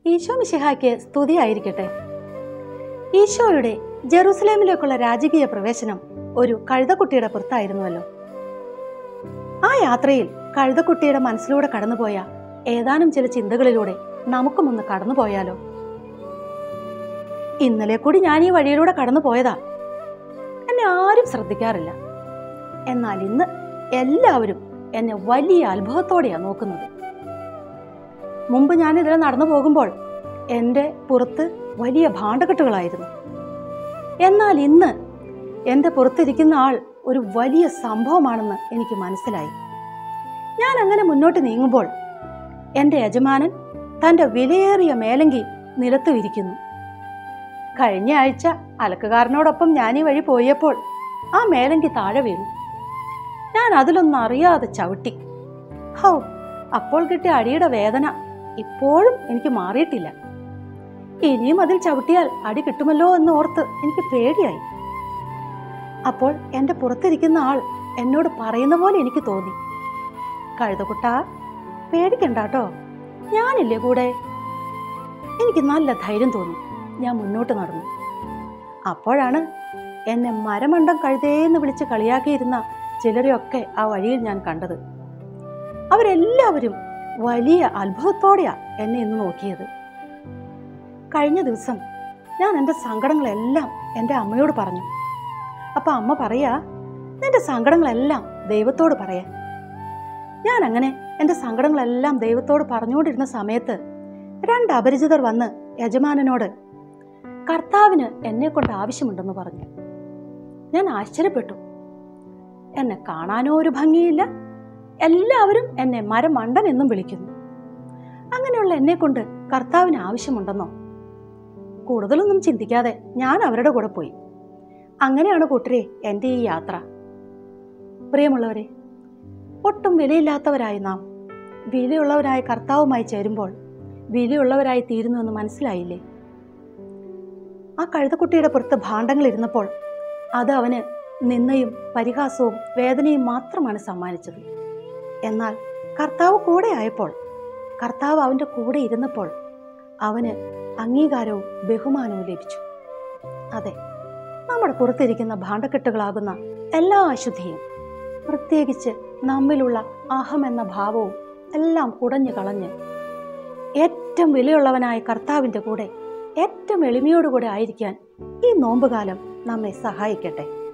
ഈശോ മിശിഹായ്ക്ക് സ്തുതിയായിരിക്കട്ടെ. ഈശോയുടെ ജെറുസലേമിലേക്കുള്ള രാജകീയ പ്രവേശനം ഒരു കഴുതക്കുട്ടിയുടെ പുറത്തായിരുന്നുവല്ലോ. ആ യാത്രയിൽ കഴുതക്കുട്ടിയുടെ മനസ്സിലൂടെ കടന്നുപോയ ഏതാനും ചില ചിന്തകളിലൂടെ നമുക്കും ഒന്ന് കടന്നുപോയാലോ? ഇന്നലെ കൂടി ഞാൻ ഈ വഴിയിലൂടെ കടന്നു പോയതാ. എന്നെ ആരും ശ്രദ്ധിക്കാറില്ല. എന്നാൽ ഇന്ന് എല്ലാവരും എന്നെ വലിയ അത്ഭുതത്തോടെയാണ് നോക്കുന്നത്. മുമ്പ് ഞാൻ ഇതിലെ നടന്നു പോകുമ്പോൾ എൻ്റെ പുറത്ത് വലിയ ഭാണ്ഡക്കെട്ടുകളായിരുന്നു. എന്നാൽ ഇന്ന് എൻ്റെ പുറത്തിരിക്കുന്ന ആൾ ഒരു വലിയ സംഭവമാണെന്ന് എനിക്ക് മനസ്സിലായി. ഞാൻ അങ്ങനെ മുന്നോട്ട് നീങ്ങുമ്പോൾ എൻ്റെ യജമാനൻ തൻ്റെ വിലയേറിയ മേലങ്കി നിലത്ത് വിരിക്കുന്നു. കഴിഞ്ഞ ആഴ്ച അലക്കുകാരനോടൊപ്പം ഞാൻ ഈ വഴി പോയപ്പോൾ ആ മേലങ്കി താഴെ വീണു. ഞാൻ അതിലൊന്നും അറിയാതെ ചവിട്ടി. ഹൗ, അപ്പോൾ കിട്ടിയ അടിയുടെ വേദന ഇപ്പോഴും എനിക്ക് മാറിയിട്ടില്ല. ഇനിയും അതിൽ ചവിട്ടിയാൽ അടി കിട്ടുമല്ലോ എന്ന് ഓർത്ത് എനിക്ക് പേടിയായി. അപ്പോൾ എൻ്റെ പുറത്തിരിക്കുന്ന ആൾ എന്നോട് പറയുന്ന പോലെ എനിക്ക് തോന്നി, കഴുതക്കുട്ടാ, പേടിക്കണ്ടാട്ടോ, ഞാനില്ലേ കൂടെ. എനിക്ക് നല്ല ധൈര്യം തോന്നി. ഞാൻ മുന്നോട്ട് നടന്നു. അപ്പോഴാണ് എന്നെ മരമണ്ടം കഴുതേന്ന് വിളിച്ച് കളിയാക്കിയിരുന്ന ചിലരെയൊക്കെ ആ വഴിയിൽ ഞാൻ കണ്ടത്. അവരെല്ലാവരും വലിയ അത്ഭുതത്തോടെയാ എന്നെ ഇന്ന് നോക്കിയത്. കഴിഞ്ഞ ദിവസം ഞാൻ എൻ്റെ സങ്കടങ്ങളെല്ലാം എൻ്റെ അമ്മയോട് പറഞ്ഞു. അപ്പം അമ്മ പറയാ, നിന്റെ സങ്കടങ്ങളെല്ലാം ദൈവത്തോട് പറയാൻ. ഞാൻ അങ്ങനെ എൻ്റെ സങ്കടങ്ങളെല്ലാം ദൈവത്തോട് പറഞ്ഞുകൊണ്ടിരുന്ന സമയത്ത് രണ്ട് അപരിചിതർ വന്ന് യജമാനനോട് കർത്താവിന് എന്നെ കൊണ്ട് ആവശ്യമുണ്ടെന്ന് പറഞ്ഞു. ഞാൻ ആശ്ചര്യപ്പെട്ടു. എന്നെ കാണാനോ ഒരു ഭംഗിയില്ല. എല്ലാവരും എന്നെ മരമണ്ടൻ എന്നും വിളിക്കുന്നു. അങ്ങനെയുള്ള എന്നെ കൊണ്ട് കർത്താവിന് ആവശ്യമുണ്ടെന്നോ? കൂടുതലൊന്നും ചിന്തിക്കാതെ ഞാൻ അവരുടെ കൂടെ പോയി. അങ്ങനെയാണ് കൂട്ടരെ എൻ്റെ ഈ യാത്ര. പ്രിയമുള്ളവരെ, ഒട്ടും വിലയില്ലാത്തവരായി നാം വിലയുള്ളവരായ കർത്താവുമായി ചേരുമ്പോൾ വിലയുള്ളവരായി തീരുന്നുവെന്ന് മനസ്സിലായില്ലേ? ആ കഴുതക്കുട്ടിയുടെ പുറത്ത് ഭാണ്ഡങ്ങൾ ഇരുന്നപ്പോൾ അത് അവന് നിന്ദയും പരിഹാസവും വേദനയും മാത്രമാണ് സമ്മാനിച്ചത്. എന്നാൽ കർത്താവ് കൂടെ ആയപ്പോൾ, കർത്താവ് അവൻ്റെ കൂടെ ഇരുന്നപ്പോൾ അവന് അംഗീകാരവും ബഹുമാനവും ലഭിച്ചു. അതെ, നമ്മുടെ പുറത്തിരിക്കുന്ന ഭാണ്ഡക്കെട്ടുകളാകുന്ന എല്ലാ അശുദ്ധിയും, പ്രത്യേകിച്ച് നമ്മിലുള്ള അഹം എന്ന ഭാവവും എല്ലാം കുടഞ്ഞു കളഞ്ഞ് ഏറ്റവും വിലയുള്ളവനായ കർത്താവിൻ്റെ കൂടെ ഏറ്റവും എളിമയോടുകൂടെ ആയിരിക്കാൻ ഈ നോമ്പുകാലം നമ്മെ സഹായിക്കട്ടെ.